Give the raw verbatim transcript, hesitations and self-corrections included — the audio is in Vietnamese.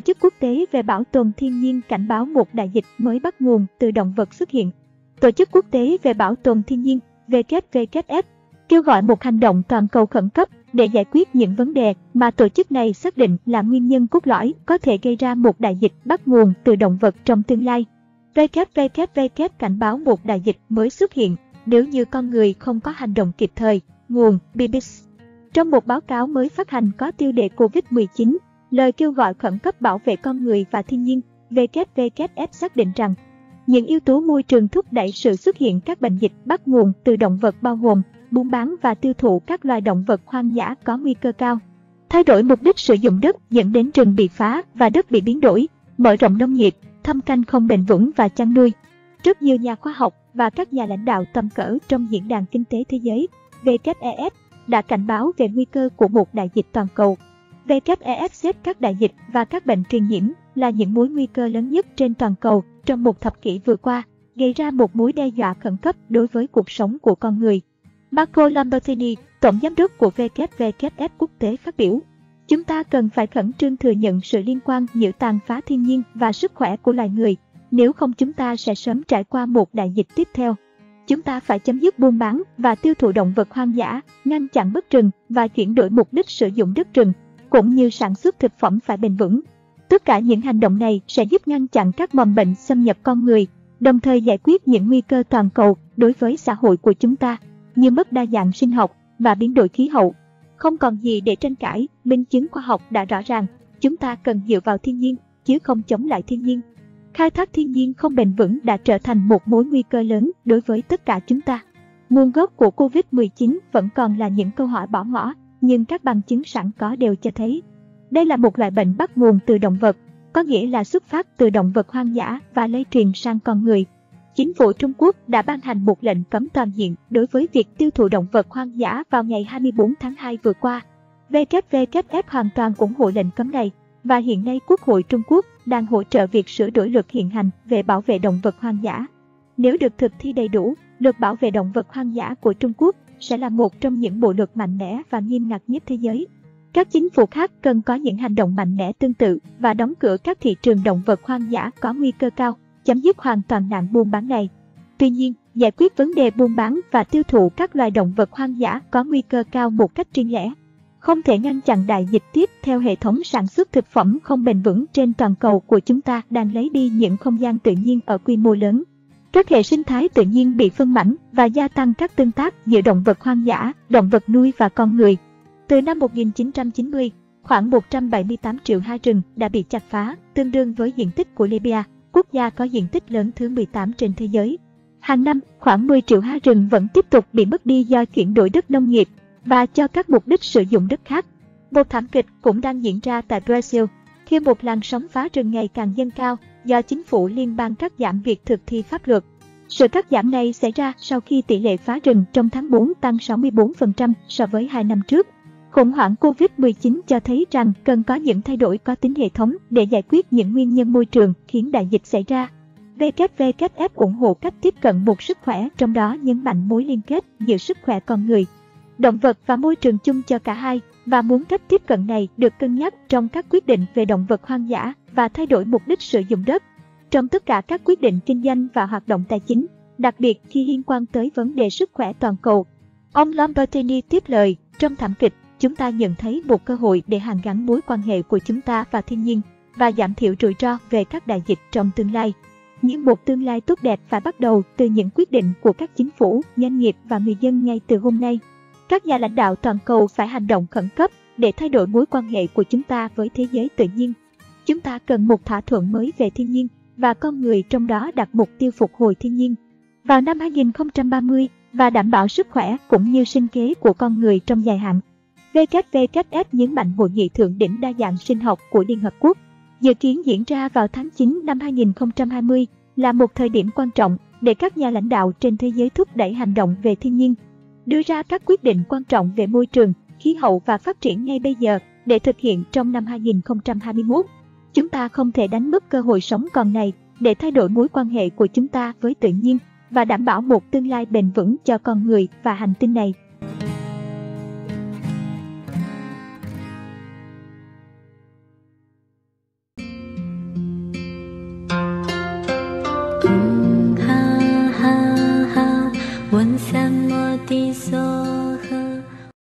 Tổ chức Quốc tế về Bảo tồn Thiên nhiên cảnh báo một đại dịch mới bắt nguồn từ động vật xuất hiện. Tổ chức Quốc tế về Bảo tồn Thiên nhiên W W F kêu gọi một hành động toàn cầu khẩn cấp để giải quyết những vấn đề mà tổ chức này xác định là nguyên nhân cốt lõi có thể gây ra một đại dịch bắt nguồn từ động vật trong tương lai. W W F cảnh báo một đại dịch mới xuất hiện nếu như con người không có hành động kịp thời. Nguồn B B C. Trong một báo cáo mới phát hành có tiêu đề Covid mười chín, lời kêu gọi khẩn cấp bảo vệ con người và thiên nhiên, W W F xác định rằng những yếu tố môi trường thúc đẩy sự xuất hiện các bệnh dịch bắt nguồn từ động vật bao gồm buôn bán và tiêu thụ các loài động vật hoang dã có nguy cơ cao, thay đổi mục đích sử dụng đất dẫn đến rừng bị phá và đất bị biến đổi, mở rộng nông nghiệp, thâm canh không bền vững và chăn nuôi. Rất nhiều nhà khoa học và các nhà lãnh đạo tầm cỡ trong Diễn đàn Kinh tế Thế giới W W E F đã cảnh báo về nguy cơ của một đại dịch toàn cầu. W W E F xếp các đại dịch và các bệnh truyền nhiễm là những mối nguy cơ lớn nhất trên toàn cầu trong một thập kỷ vừa qua, gây ra một mối đe dọa khẩn cấp đối với cuộc sống của con người. Marco Lambertini, tổng giám đốc của W W F quốc tế phát biểu, chúng ta cần phải khẩn trương thừa nhận sự liên quan giữa tàn phá thiên nhiên và sức khỏe của loài người, nếu không chúng ta sẽ sớm trải qua một đại dịch tiếp theo. Chúng ta phải chấm dứt buôn bán và tiêu thụ động vật hoang dã, ngăn chặn mất rừng và chuyển đổi mục đích sử dụng đất rừng, cũng như sản xuất thực phẩm phải bền vững. Tất cả những hành động này sẽ giúp ngăn chặn các mầm bệnh xâm nhập con người, đồng thời giải quyết những nguy cơ toàn cầu đối với xã hội của chúng ta, như mất đa dạng sinh học và biến đổi khí hậu. Không còn gì để tranh cãi, minh chứng khoa học đã rõ ràng, chúng ta cần dựa vào thiên nhiên, chứ không chống lại thiên nhiên. Khai thác thiên nhiên không bền vững đã trở thành một mối nguy cơ lớn đối với tất cả chúng ta. Nguồn gốc của Covid mười chín vẫn còn là những câu hỏi bỏ ngỏ, nhưng các bằng chứng sẵn có đều cho thấy đây là một loại bệnh bắt nguồn từ động vật, có nghĩa là xuất phát từ động vật hoang dã và lây truyền sang con người. Chính phủ Trung Quốc đã ban hành một lệnh cấm toàn diện đối với việc tiêu thụ động vật hoang dã vào ngày hai mươi tư tháng hai vừa qua. W W F hoàn toàn ủng hộ lệnh cấm này, và hiện nay Quốc hội Trung Quốc đang hỗ trợ việc sửa đổi luật hiện hành về bảo vệ động vật hoang dã. Nếu được thực thi đầy đủ, luật bảo vệ động vật hoang dã của Trung Quốc sẽ là một trong những bộ luật mạnh mẽ và nghiêm ngặt nhất thế giới. Các chính phủ khác cần có những hành động mạnh mẽ tương tự và đóng cửa các thị trường động vật hoang dã có nguy cơ cao, chấm dứt hoàn toàn nạn buôn bán này. Tuy nhiên, giải quyết vấn đề buôn bán và tiêu thụ các loài động vật hoang dã có nguy cơ cao một cách riêng lẻ không thể ngăn chặn đại dịch tiếp theo. Hệ thống sản xuất thực phẩm không bền vững trên toàn cầu của chúng ta đang lấy đi những không gian tự nhiên ở quy mô lớn. Các hệ sinh thái tự nhiên bị phân mảnh và gia tăng các tương tác giữa động vật hoang dã, động vật nuôi và con người. Từ năm một nghìn chín trăm chín mươi, khoảng một trăm bảy mươi tám triệu ha rừng đã bị chặt phá, tương đương với diện tích của Libya, quốc gia có diện tích lớn thứ mười tám trên thế giới. Hàng năm, khoảng mười triệu ha rừng vẫn tiếp tục bị mất đi do chuyển đổi đất nông nghiệp và cho các mục đích sử dụng đất khác. Một thảm kịch cũng đang diễn ra tại Brazil, khi một làn sóng phá rừng ngày càng dâng cao do chính phủ liên bang cắt giảm việc thực thi pháp luật. Sự cắt giảm này xảy ra sau khi tỷ lệ phá rừng trong tháng tư tăng sáu mươi tư phần trăm so với hai năm trước. Khủng hoảng Covid mười chín cho thấy rằng cần có những thay đổi có tính hệ thống để giải quyết những nguyên nhân môi trường khiến đại dịch xảy ra. W W F ủng hộ cách tiếp cận một sức khỏe, trong đó nhấn mạnh mối liên kết giữa sức khỏe con người, động vật và môi trường chung cho cả hai, và muốn cách tiếp cận này được cân nhắc trong các quyết định về động vật hoang dã và thay đổi mục đích sử dụng đất, trong tất cả các quyết định kinh doanh và hoạt động tài chính, đặc biệt khi liên quan tới vấn đề sức khỏe toàn cầu. Ông Lambertini tiếp lời, trong thảm kịch, chúng ta nhận thấy một cơ hội để hàn gắn mối quan hệ của chúng ta và thiên nhiên và giảm thiểu rủi ro về các đại dịch trong tương lai. Nhưng một tương lai tốt đẹp phải bắt đầu từ những quyết định của các chính phủ, doanh nghiệp và người dân ngay từ hôm nay. Các nhà lãnh đạo toàn cầu phải hành động khẩn cấp để thay đổi mối quan hệ của chúng ta với thế giới tự nhiên. Chúng ta cần một thỏa thuận mới về thiên nhiên và con người, trong đó đặt mục tiêu phục hồi thiên nhiên vào năm hai nghìn không trăm ba mươi và đảm bảo sức khỏe cũng như sinh kế của con người trong dài hạn. W W F nhấn mạnh Hội nghị thượng đỉnh đa dạng sinh học của Liên Hợp Quốc dự kiến diễn ra vào tháng chín năm hai nghìn không trăm hai mươi là một thời điểm quan trọng để các nhà lãnh đạo trên thế giới thúc đẩy hành động về thiên nhiên, đưa ra các quyết định quan trọng về môi trường, khí hậu và phát triển ngay bây giờ để thực hiện trong năm hai nghìn không trăm hai mươi mốt. Chúng ta không thể đánh mất cơ hội sống còn này để thay đổi mối quan hệ của chúng ta với tự nhiên và đảm bảo một tương lai bền vững cho con người và hành tinh này. 问什么的所